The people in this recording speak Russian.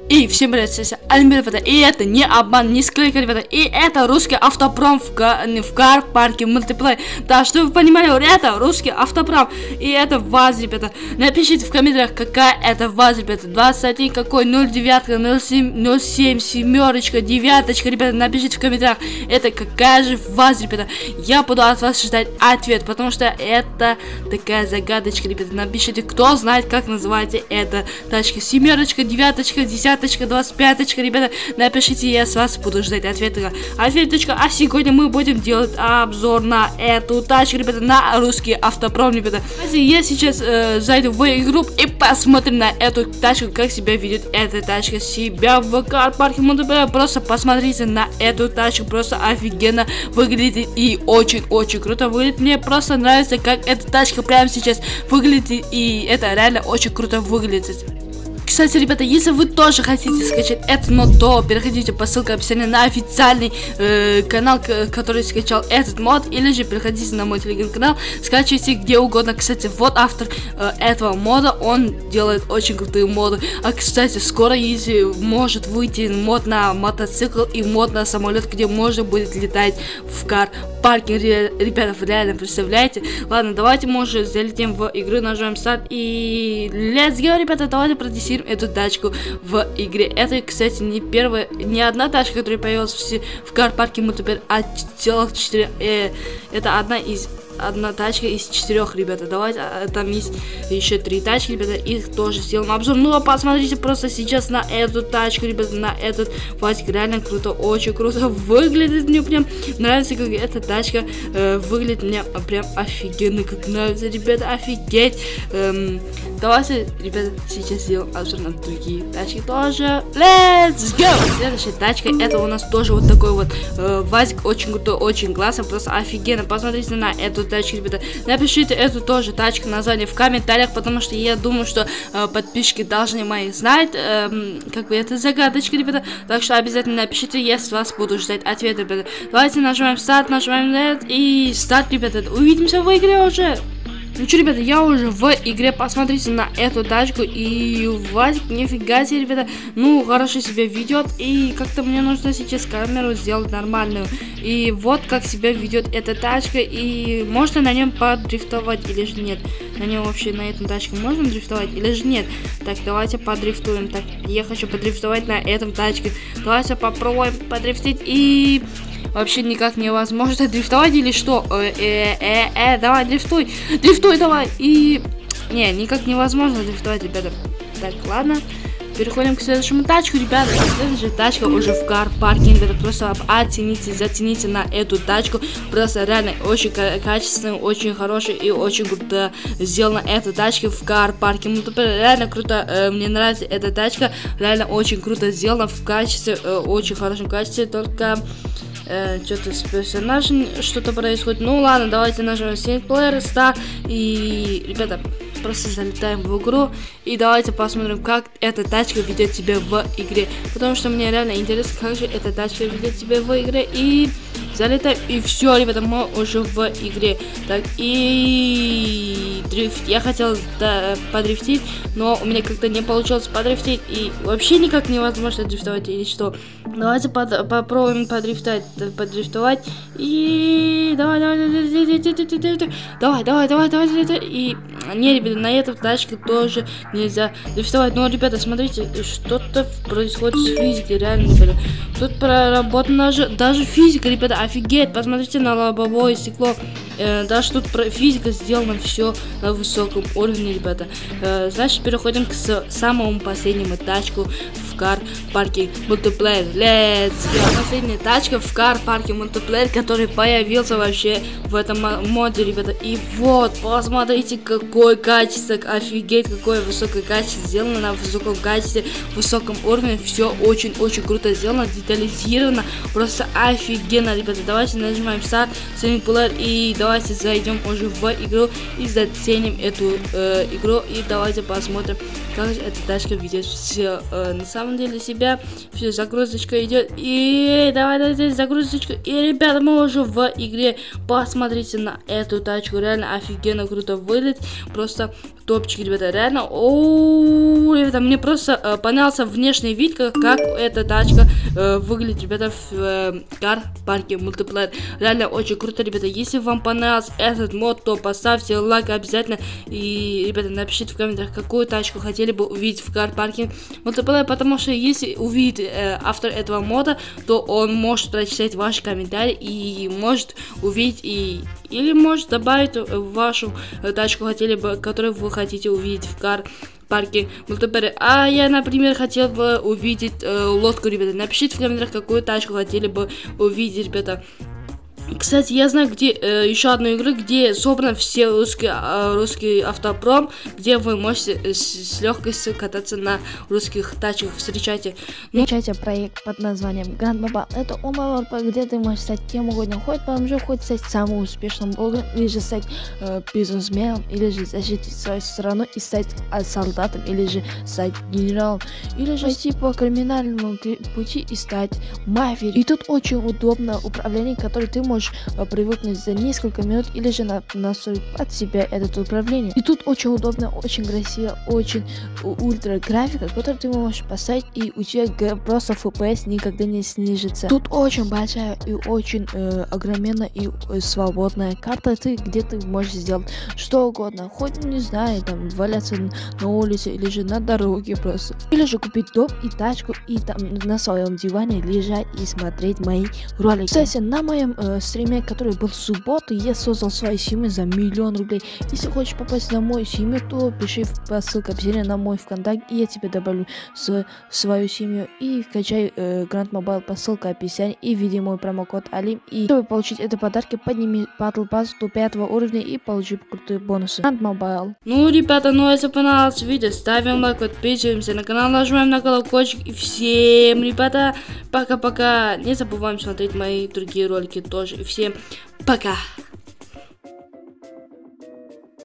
И всем привет, Альмир, ребята, и это не обман, не склейка, ребята, и это русский автопром в кар-парке мультиплеер. Да, чтобы вы понимали, это русский автопром, и это ВАЗ, ребята. Напишите в комментариях, какая это ВАЗ, ребята, 21 какой, 09, 07, семерочка, девяточка, ребята, напишите в комментариях, это какая же ВАЗ, ребята. Я буду от вас ждать ответ, потому что это такая загадочка, ребята. Напишите, кто знает, как называется эта тачка, семерочка, девяточка, десяточка, 25-очка, ребята, напишите, я с вас буду ждать ответа. А сегодня мы будем делать обзор на эту тачку, ребята, на русский автопром, ребята. Я сейчас зайду в игру и посмотрим на эту тачку, как себя ведет эта тачка себя в кар-парке мультиплеер. Просто посмотрите на эту тачку, просто офигенно выглядит и очень-очень круто выглядит. Мне просто нравится, как эта тачка прямо сейчас выглядит, и это реально очень круто выглядит. Кстати, ребята, если вы тоже хотите скачать этот мод, то переходите по ссылке в описании на официальный канал, который скачал этот мод, или же переходите на мой телеграм-канал, скачивайте где угодно. Кстати, вот автор этого мода, он делает очень крутые моды. А, кстати, скоро может выйти мод на мотоцикл и мод на самолет, где можно будет летать в кар-парке. Ребята, вы реально представляете? Ладно, давайте мы уже залетим в игру, нажмем старт и let's go, ребята, давайте протестируем эту тачку в игре. Это, кстати, не одна тачка, которая появилась в кар-парке мультиплеер, а целых 4. Это одна тачка из 4, ребята. Давайте, там есть еще 3 тачки, ребята, их тоже сделаем обзор. Ну а посмотрите просто сейчас на эту тачку, ребята, на этот ВАЗик. Реально круто, очень круто выглядит. Мне прям нравится, как эта тачка выглядит. Мне прям офигенно, как нравится, ребята, офигеть. Давайте, ребята, сейчас сделаем обзор на другие тачки тоже. Let's go! Следующая тачка, это у нас тоже вот такой вот ВАЗик, очень крутой, очень классно, просто офигенно. Посмотрите на эту тачку, ребята. Напишите эту тоже тачку название в комментариях, потому что я думаю, что подписчики должны мои знать, как бы это загадочка, ребята. Так что обязательно напишите, я с вас буду ждать ответа, ребята. Давайте нажимаем старт, нажимаем нет и старт, ребята. Увидимся в игре уже. Ну что, ребята, я уже в игре, посмотрите на эту тачку, и ВАЗик, нифига себе, ребята, ну, хорошо себя ведет, и как-то мне нужно сейчас камеру сделать нормальную, и вот как себя ведет эта тачка, и можно на нем подрифтовать или же нет, на нем вообще, на этом тачке можно дрифтовать или же нет. Так, давайте подрифтуем. Так, я хочу подрифтовать на этом тачке, давайте попробуем подрифтить, и... Вообще никак невозможно дрифтовать или что? Давай, дрифтуй, давай. И... Не, никак невозможно дрифтовать, ребята. Так, ладно. Переходим к следующему тачку, ребята. Следующая тачка уже в кар-парке, ребята. Просто зацените на эту тачку. Просто реально очень качественная, очень хорошая и очень круто сделана эта тачка в кар-парке. Ну, реально круто, мне нравится эта тачка. Реально очень круто сделана в качестве, очень хорошем качестве. Только... что-то с персонажем, что-то происходит. Ну ладно, давайте нажмем синглплеер, старт. И, ребята, просто залетаем в игру. И давайте посмотрим, как эта тачка ведет себя в игре. Потому что мне реально интересно, как же эта тачка ведет себя в игре. И залетаем. И все, ребята, мы уже в игре. Так, и дрифт. Я хотел подрифтить, но у меня как-то не получилось подрифтить. И вообще никак невозможно дрифтовать или что. Давайте попробуем подрифтовать. И давай. И не, ребята, на эту тачку тоже нельзя дрифтовать. Но, ребята, смотрите, что-то происходит с физикой, реально, ребята. Тут проработана даже физика, ребята, офигеть. Посмотрите на лобовое стекло. Даже тут физика сделана все на высоком уровне, ребята. Значит, переходим к самому последнему тачку в кар-парке мультиплеер. Let's go! Последняя тачка в кар-парке мультиплеер, который появился вообще в этом моде, ребята. И вот, посмотрите, какое качество, офигеть, какое высокое качество сделано на высоком качестве, высоком уровне. Все очень-очень круто сделано. детализировано, просто офигенно, ребята. Давайте нажимаем старт, Sonic Player, и давайте зайдем уже в игру и заценим эту игру, и давайте посмотрим, как эта тачка ведет все на самом деле себя. Все, загрузочка идет, и давайте загрузочку, и ребята, мы уже в игре. Посмотрите на эту тачку, реально офигенно круто выглядит, просто топчик, ребята, реально. О, ребята, мне просто понравился внешний вид, как эта тачка выглядит, ребята, в кар-парке мультиплеер. Реально очень круто, ребята. Если вам понравился этот мод, то поставьте лайк обязательно. И, ребята, напишите в комментариях, какую тачку хотели бы увидеть в кар-парке мультиплеер, потому что если увидит автор этого мода, то он может прочитать ваши комментарии и может увидеть или может добавить вашу тачку, хотели бы, которую вы хотите увидеть в кар-парке мультиплеер. А я, например, хотел бы увидеть лодку, ребята. Напишите в комментариях, какую тачку хотели бы увидеть, ребята. Кстати, я знаю, где еще одну игру, где собран все русский автопром, где вы можете с легкостью кататься на русских тачках. Встречайте. Встречайте проект под названием Grand Mobile. Это онлайн, где ты можешь стать кем угодно, хоть бомжом, хоть стать самым успешным блогером, или же стать бизнесменом, или же защитить свою страну и стать солдатом, или же стать генералом, или же идти по криминальному пути и стать мафией. И тут очень удобно управление, которое ты можешь привыкнуть за несколько минут, или же настроить под себя это управление. И тут очень удобно, очень красиво, очень ультра графика, которую ты можешь поставить, и у тебя просто FPS никогда не снижится. Тут очень большая и очень огроменная и свободная карта, где ты можешь сделать что угодно, хоть, не знаю, там валяться на улице, или же на дороге просто, или же купить дом и тачку, и там на своем диване лежать и смотреть мои ролики. Кстати, на моем стриме, который был в субботу, я создал свою семью за 1 000 000 рублей. Если хочешь попасть на мою семью, то пиши по ссылке описания на мой ВКонтакте, и я тебе добавлю свою семью. И качай Grand Mobile по ссылке описания, и введи мой промокод Алим. И чтобы получить эти подарки, подними Battle Pass до 5 уровня и получи крутые бонусы. Grand Mobile. Ну, ребята, если понравилось видео, ставим лайк, подписываемся на канал, нажимаем на колокольчик. И всем, ребята, пока-пока. Не забываем смотреть мои другие ролики тоже. И всем пока.